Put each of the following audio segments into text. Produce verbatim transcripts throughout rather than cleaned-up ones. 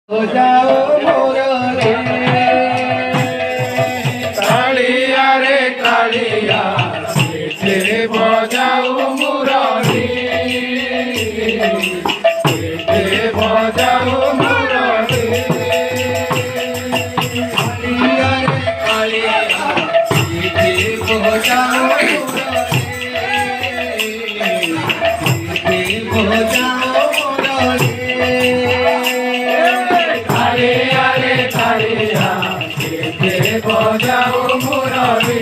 बजाओ मुरली कालिया रे कालिया तेरे बजाओ मुरली तेरे बजाओ मुरली कालिया रे कालिया तेरे बजाओ बजाओ मुरली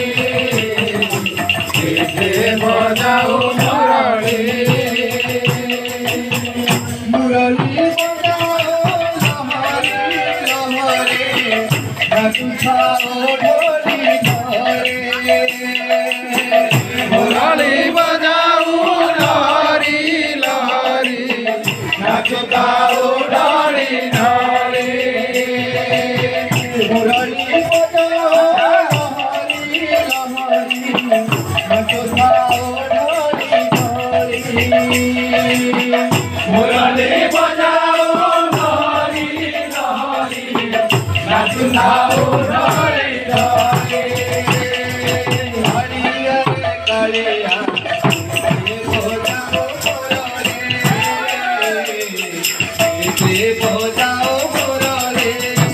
बजाओ मुरली मुरली बजाओ लहरी लहरी नाचुछाओ ढोली घरे मुरली बजाओ लहरी लहरी नाचुछाओ ढोली घरे मुरली मुरली बजाओ लहरी लहरी नाचुछाओ ढोली ढोली कालिया रे कालिया बजाओ मुरली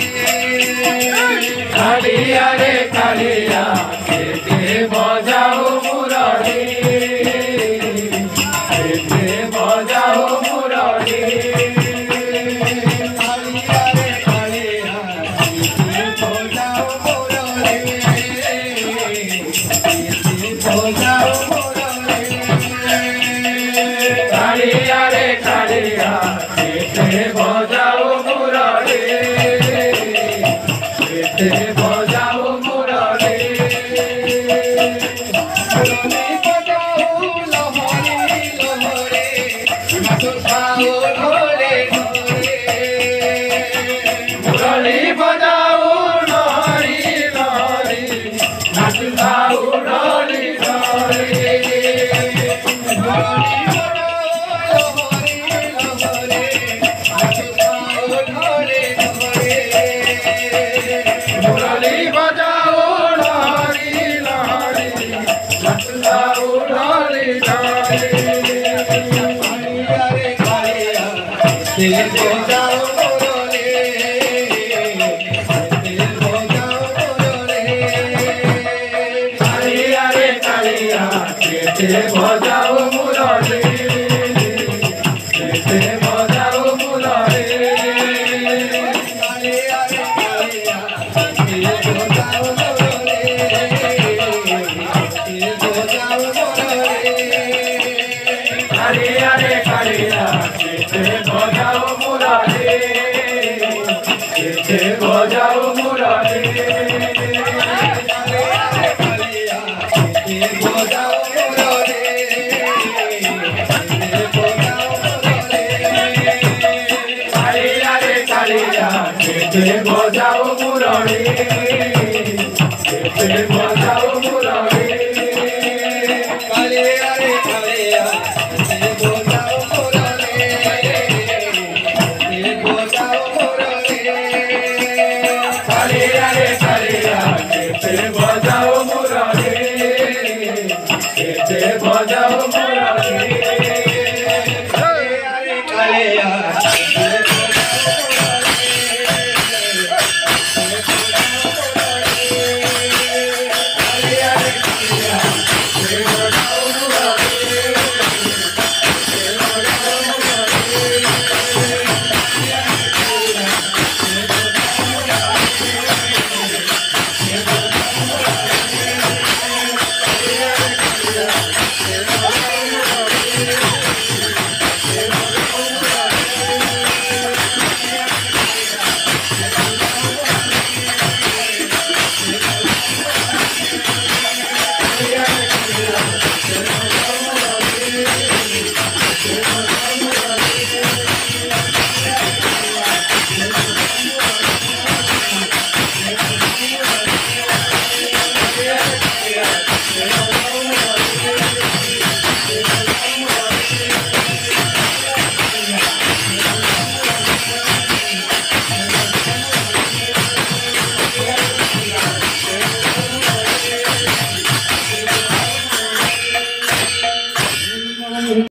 कालिया रे कालिया बजाओ मुरली बजाओ मुरली कालिया रे कालिया बजाओ मुरली बजाओ मुरली कालिया रे कालिया बजाओ मुरली बजाओ मुरली मुरली बजाओ लहरी लहरी नाचुछाओ ढोली घरे मुरली बजाओ लहरी लहरी नाचुछाओ ढोली घरे मुरली बजाओ लहरी लहरी नाचुछाओ ढोली घरे मुरली बजाओ लहरी लहरी नाचुछाओ ढोली घरे कालिया रे कालिया तेरे बजाओ मुरली तेरे बजाओ मुरली कालिया रे कालिया तेरे बजाओ मुरली तेरे बजाओ मुरली कालिया रे कालिया तेरे बजाओ मुरली तेरे बजाओ मुरली कालिया रे कालिया तेरे बजाओ मुरली तेरे बजाओ मुरली कालिया रे कालिया तेरे बजाओ मुरली तेरे बजाओ मुरली कालिया रे कालिया तेरे बजाओ मुरली तेरे बजाओ मुरली